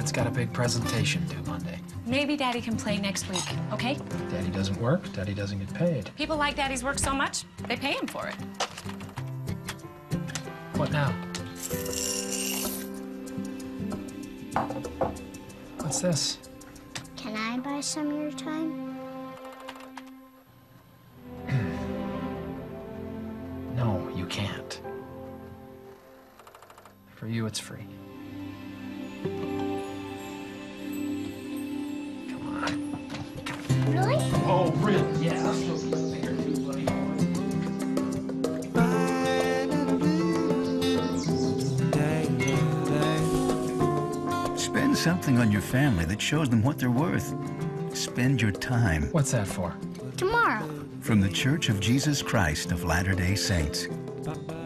Dad's got a big presentation due Monday. Maybe Daddy can play next week, okay? Daddy doesn't work, Daddy doesn't get paid. People like Daddy's work so much, they pay him for it. What now? What's this? Can I buy some of your time? No, you can't. For you, it's free. Come on. Really? Oh, really? Yeah. Spend something on your family that shows them what they're worth. Spend your time. What's that for? Tomorrow. From the Church of Jesus Christ of Latter-day Saints.